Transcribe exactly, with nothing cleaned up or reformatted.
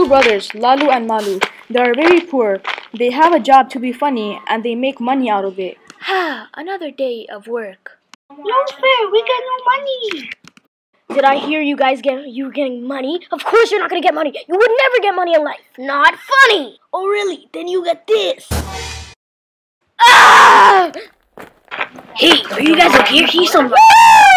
two brothers, Lalu and Malu. They are very poor. They have a job to be funny and they make money out of it. Ha! Another day of work. No fair, we got no money. Did I hear you guys get you getting money? Of course you're not gonna get money. You would never get money in life. Not funny. Oh really? Then you get this. Ah! Hey, are you guys okay? He's some.